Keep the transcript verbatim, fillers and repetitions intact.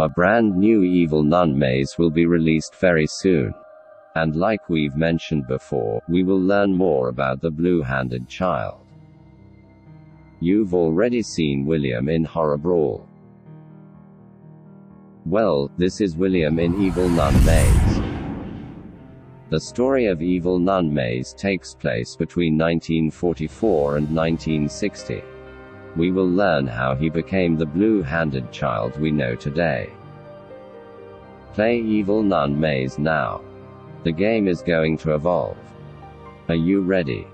A brand new evil nun maze will be released very soon. And like we've mentioned before, we will learn more about the blue-handed child. You've already seen William in Horror Brawl. Well, this is William in Evil Nun Maze. The story of Evil Nun Maze takes place between nineteen forty-four and nineteen sixty. We will learn how he became the blue-handed child we know today. Play Evil Nun Maze now. The game is going to evolve. Are you ready?